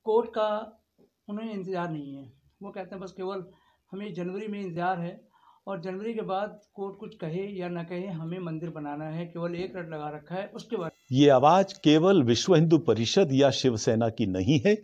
Court का उन्हें इंतज़ार नहीं है। वो कहते हैं बस केवल हमें जनवरी में इंतज़ार है और जनवरी के बाद कोर्ट कुछ कहे या ना कहे, हमें मंदिर बनाना है, केवल एक रट लगा रखा है। उसके बाद ये आवाज केवल विश्व हिंदू परिषद या शिवसेना की नहीं है,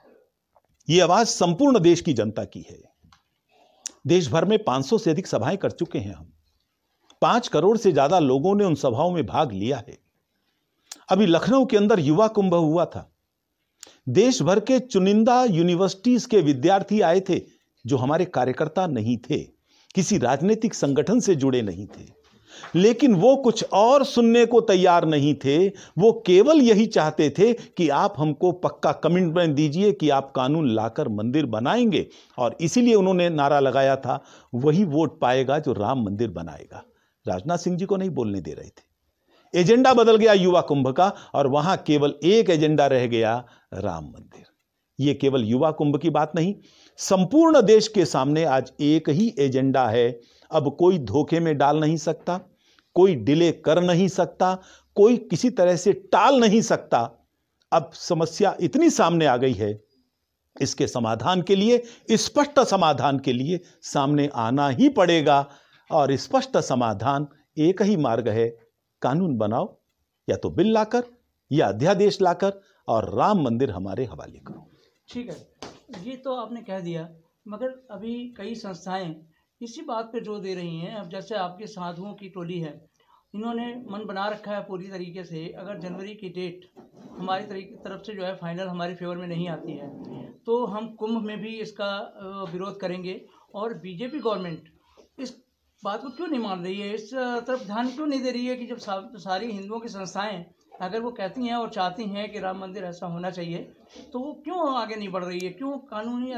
ये आवाज संपूर्ण देश की जनता की है। देश भर में 500 से अधिक सभाएं कर चुके हैं हम। 5 करोड़ से ज्यादा लोगों ने उन सभाओं में भाग लिया है। अभी लखनऊ के अंदर युवा कुंभ हुआ था। देश भर के चुनिंदा यूनिवर्सिटीज के विद्यार्थी आए थे जो हमारे कार्यकर्ता नहीं थे, किसी राजनीतिक संगठन से जुड़े नहीं थे, लेकिन वो कुछ और सुनने को तैयार नहीं थे। वो केवल यही चाहते थे कि आप हमको पक्का कमिटमेंट दीजिए कि आप कानून लाकर मंदिर बनाएंगे, और इसीलिए उन्होंने नारा लगाया था, वही वोट पाएगा जो राम मंदिर बनाएगा। राजनाथ सिंह जी को नहीं बोलने दे रहे थे। एजेंडा बदल गया युवा कुंभ का, और वहां केवल एक एजेंडा रह गया, राम मंदिर। यह केवल युवा कुंभ की बात नहीं, संपूर्ण देश के सामने आज एक ही एजेंडा है। अब कोई धोखे में डाल नहीं सकता, कोई डिले कर नहीं सकता, कोई किसी तरह से टाल नहीं सकता। अब समस्या इतनी सामने आ गई है, इसके समाधान के लिए, स्पष्ट समाधान के लिए सामने आना ही पड़ेगा। और स्पष्ट समाधान एक ही मार्ग है, कानून बनाओ, या तो बिल लाकर या अध्यादेश लाकर, और राम मंदिर हमारे हवाले करो। ठीक है, ये तो आपने कह दिया, मगर अभी कई संस्थाएं इसी बात पे जोर दे रही हैं। अब जैसे आपके साधुओं की टोली है, इन्होंने मन बना रखा है पूरी तरीके से, अगर जनवरी की डेट हमारी तरफ से जो है फाइनल हमारे फेवर में नहीं आती है तो हम कुंभ में भी इसका विरोध करेंगे। और बीजेपी गवर्नमेंट इस बात को क्यों नहीं मान रही है, इस तरफ ध्यान क्यों नहीं दे रही है कि जब सारी हिंदुओं की संस्थाएं अगर वो कहती हैं और चाहती हैं कि राम मंदिर ऐसा होना चाहिए, तो वो क्यों आगे नहीं बढ़ रही है? क्यों कानूनी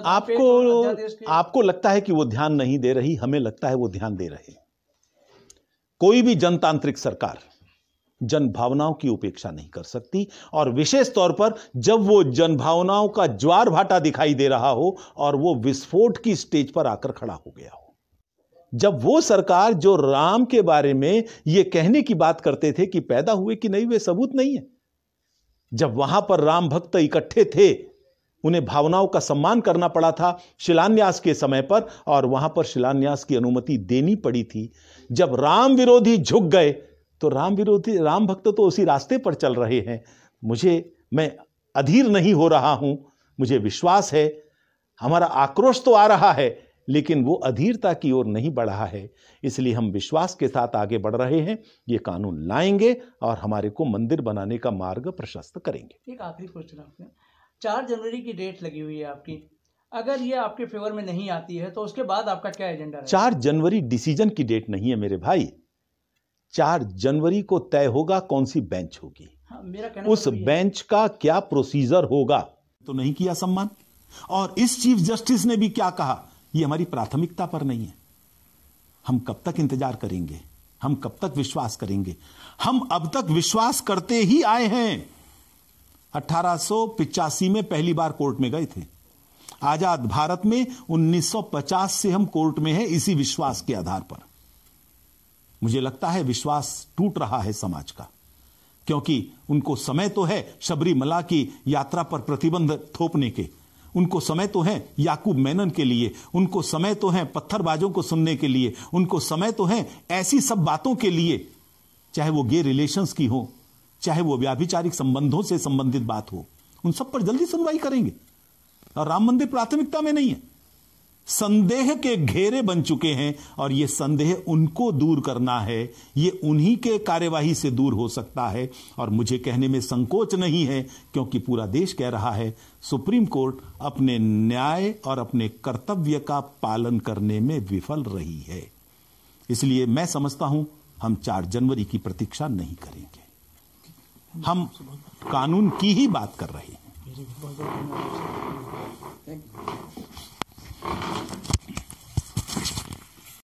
आपको लगता है कि वो ध्यान नहीं दे रही, हमें लगता है वो ध्यान दे रहे। कोई भी जनतांत्रिक सरकार जन भावनाओं की उपेक्षा नहीं कर सकती, और विशेष तौर पर जब वो जन भावनाओं का ज्वार भाटा दिखाई दे रहा हो और वो विस्फोट की स्टेज पर आकर खड़ा हो गया हो। जब वो सरकार जो राम के बारे में ये कहने की बात करते थे कि पैदा हुए कि नहीं वे सबूत नहीं है, जब वहां पर राम भक्त इकट्ठे थे, उन्हें भावनाओं का सम्मान करना पड़ा था शिलान्यास के समय पर, और वहां पर शिलान्यास की अनुमति देनी पड़ी थी। जब राम विरोधी झुक गए तो राम भक्त तो उसी रास्ते पर चल रहे हैं। मैं अधीर नहीं हो रहा हूं, मुझे विश्वास है, हमारा आक्रोश तो आ रहा है, लेकिन वो अधीरता की ओर नहीं बढ़ रहा है। इसलिए हम विश्वास के साथ आगे बढ़ रहे हैं। ये कानून लाएंगे और हमारे को मंदिर बनाने का मार्ग प्रशस्त करेंगे। एक आखिरी क्वेश्चन आपने, 4 जनवरी की डेट लगी हुई है आपकी, अगर ये आपके फेवर में नहीं आती है तो उसके बाद आपका क्या एजेंडा है? 4 जनवरी डिसीजन की डेट नहीं है मेरे भाई। 4 जनवरी को तय होगा कौन सी बेंच होगी। हाँ, मेरा कहना उस बेंच का क्या प्रोसीजर होगा तो नहीं किया सम्मान। और इस चीफ जस्टिस ने भी क्या कहा, ये हमारी प्राथमिकता पर नहीं है। हम कब तक इंतजार करेंगे, हम कब तक विश्वास करेंगे? हम अब तक विश्वास करते ही आए हैं। 1885 में पहली बार कोर्ट में गए थे। आजाद भारत में 1950 से हम कोर्ट में हैं, इसी विश्वास के आधार पर। मुझे लगता है विश्वास टूट रहा है समाज का, क्योंकि उनको समय तो है शबरीमला की यात्रा पर प्रतिबंध थोपने के, उनको समय तो है याकूब मेनन के लिए, उनको समय तो है पत्थरबाजों को सुनने के लिए, उनको समय तो है ऐसी सब बातों के लिए, चाहे वो गे रिलेशंस की हो, चाहे वो व्याभिचारिक संबंधों से संबंधित बात हो, उन सब पर जल्दी सुनवाई करेंगे। और राम मंदिर प्राथमिकता में नहीं है। संदेह के घेरे बन चुके हैं, और ये संदेह उनको दूर करना है, ये उन्हीं के कार्यवाही से दूर हो सकता है। और मुझे कहने में संकोच नहीं है, क्योंकि पूरा देश कह रहा है सुप्रीम कोर्ट अपने न्याय और अपने कर्तव्य का पालन करने में विफल रही है। इसलिए मैं समझता हूं हम 4 जनवरी की प्रतीक्षा नहीं करेंगे, हम कानून की ही बात कर रहे हैं।